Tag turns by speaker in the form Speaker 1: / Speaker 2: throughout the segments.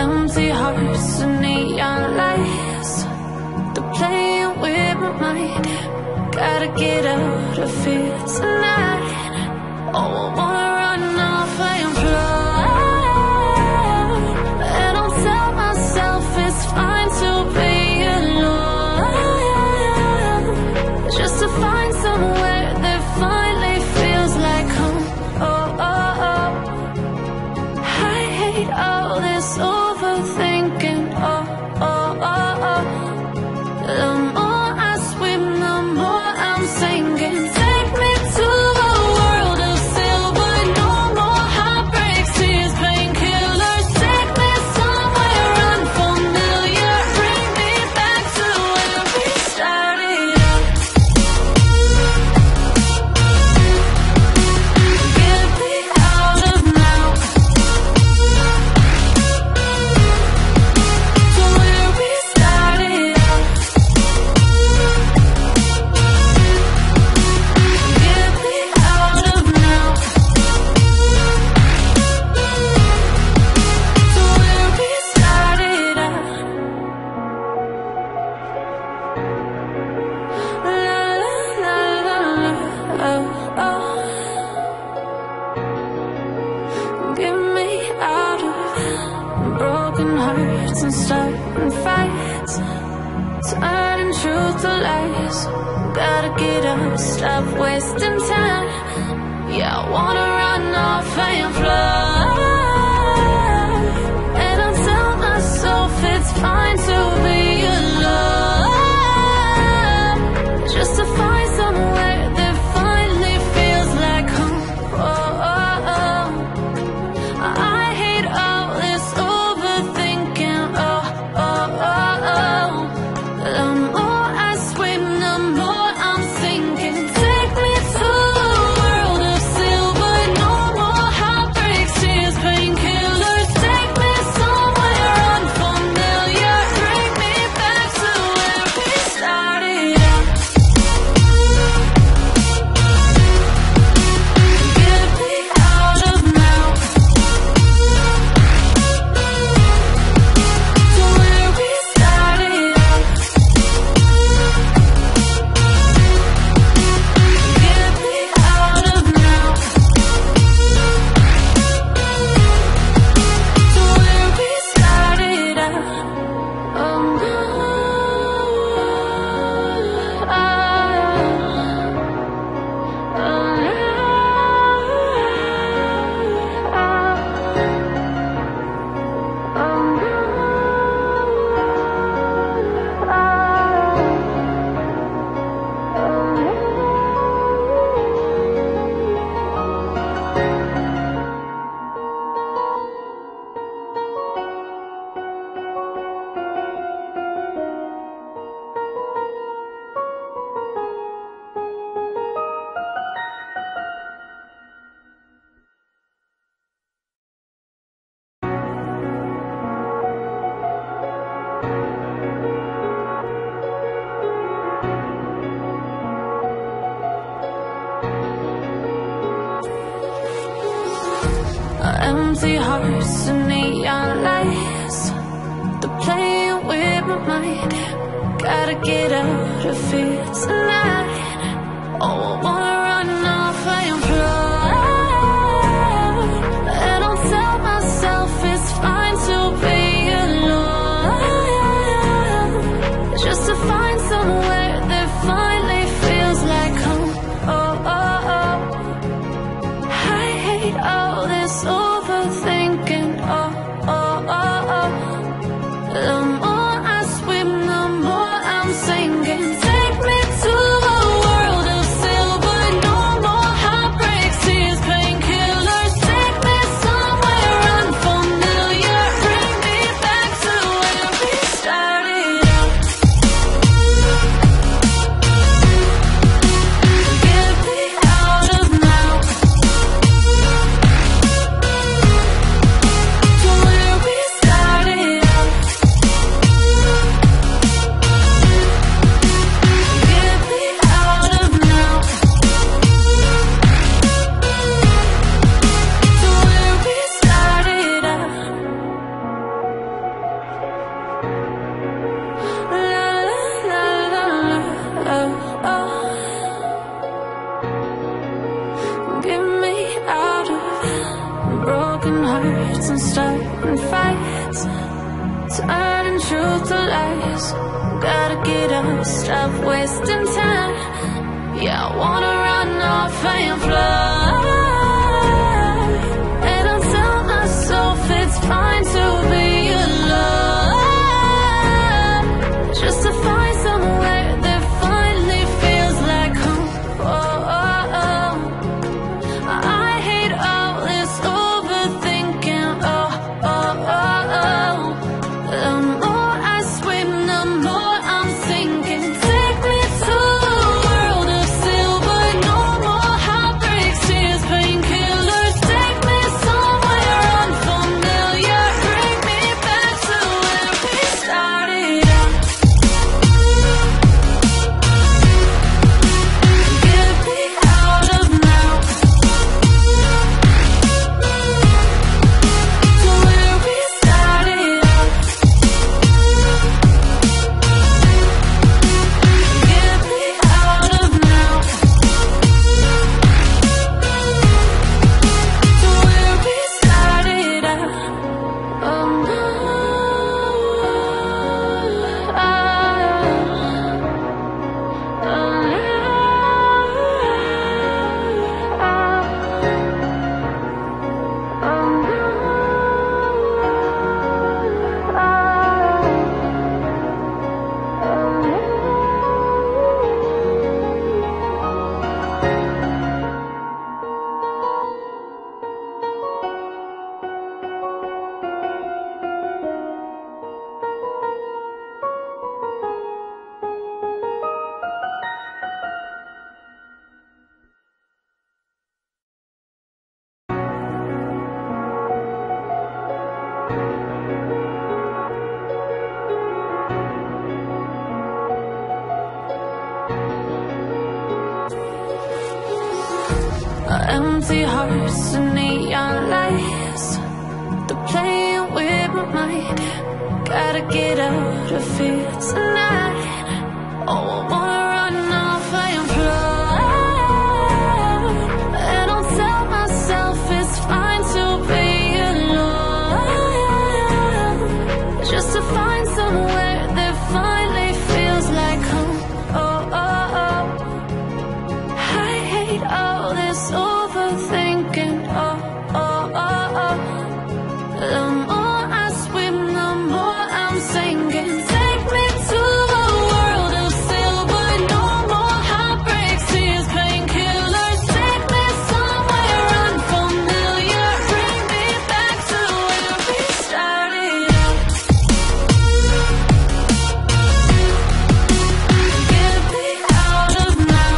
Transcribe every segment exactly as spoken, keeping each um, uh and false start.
Speaker 1: Empty hearts and neon lights, they're playing with my mind. Gotta get out of here tonight. Oh, I wanna run off and fly, and I'll tell myself it's fine to be alone, just to find somewhere that finally feels like home. Oh, oh, oh. I hate all this overthinking. Oh, oh, oh, oh. The more I swim, the more I'm sinking. Take me to a world of silver, no more heartbreaks, tears, painkillers. Take me somewhere unfamiliar, bring me back to where we started out. Get me out of now, to where we started out. Get me out of now, to where we started out. La la la la, oh, oh. Get me out of broken hearts and starting fights, turning truth to lies. Gotta get up, stop wasting time. Yeah, I wanna run off and fly, and I'll tell myself it's fine to be alone, just to find somewhere that finally feels like home. Oh, oh, oh. I hate all this overthinking. Oh, oh, oh, oh. The more I swim, the more I'm sinking. Take me to a world of silver, no more heartbreaks, tears, painkillers. Take me somewhere unfamiliar, bring me back to where we started out. Get me out of now, to where we started out. Get me out of now, to where we started out. Oh, empty hearts and neon lights, they're playing with my mind. Gotta get out of here tonight. Oh, I wanna run off and fly, and I'll tell myself it's fine to be alone, just to find somewhere that finally feels like home. Oh, oh, oh. I hate all this overthinking. Oh, oh, oh, oh. The more I swim, the more I'm sinking. Take me to a world of silver, hearts and starting fights, turning truth to lies. Gotta get up, stop wasting time. Yeah, I wanna run off and fly. And I'll tell myself it's fine to be alone, just to find somewhere that finally feels like home. Oh, oh, oh. I hate all this overthinking. Oh, oh, oh, oh. The more I swim, the more I'm sinking. Take me to a world of silver. No more heartbreaks, tears, painkillers. Take me somewhere unfamiliar. Bring me back to where we started out. Get me out of now, to where we started out. Get me out of now, to where we started out. Oh no, oh empty hearts and neon lights, they're playing with my mind. Gotta get out of here tonight. Oh, I wanna run off and fly. And I'll tell myself it's fine to be alone, just to find somewhere that finally feels like home. Oh, oh, oh. I hate all this overthinking. Oh, oh, oh, oh. The more I swim, the more I'm sinking. Take me to a world of silver. No more heartbreaks, tears, painkillers. Take me somewhere unfamiliar. Bring me back to where we started out. Get me out of now,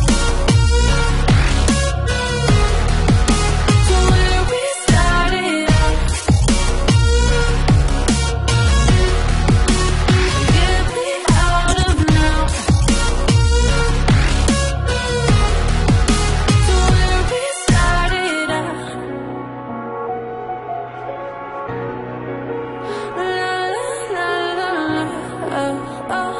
Speaker 1: to where we started out. Get me out of now, to where we started out. La la la la, oh, oh.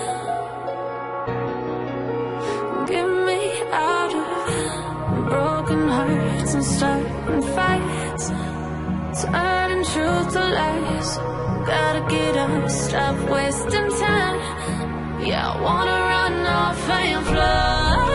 Speaker 1: Get me out of broken hearts and starting fights, turning truth to lies. Gotta get up, stop wasting time. Yeah, I wanna run off and fly.